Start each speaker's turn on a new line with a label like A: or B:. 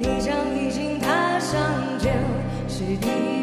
A: 一脚已经踏上旧时地。